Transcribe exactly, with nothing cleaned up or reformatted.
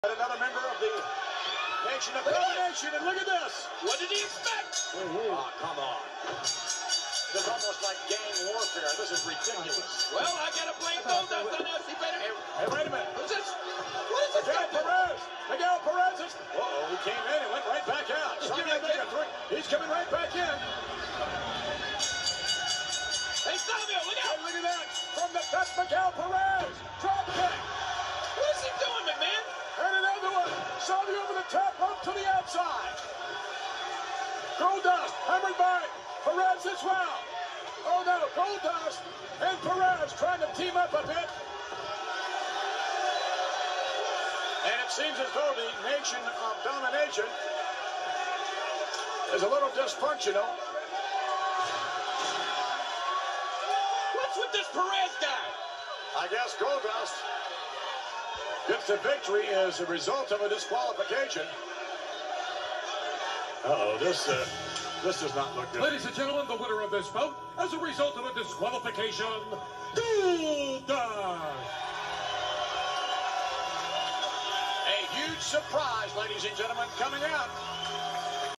Another member of the Nation of Domination, and look at this. What did he expect? Oh, come on. This is almost like gang warfare. This is ridiculous. Well, I got to blame Goldust on this. He better. Hey, hey, wait a minute. Who's this? What is this? Miguel Perez. Miguel Perez is. Uh-oh, he came in and went right back out. Savio make a three. He's coming right back in. Hey, Savio, look out. Hey, look at that. From the that's Miguel Perez. Drop kick. What is he doing, McMahon? And another one. Savio over the top rope to the outside. Goldust hammered by Perez as well. Oh no, Goldust and Perez trying to team up a bit. And it seems as though the Nation of Domination is a little dysfunctional. What's with this Perez guy? I guess Goldust gets the victory as a result of a disqualification. Uh-oh, this, uh, this does not look good. Ladies and gentlemen, the winner of this bout, as a result of a disqualification, Goldust. A huge surprise, ladies and gentlemen, coming out.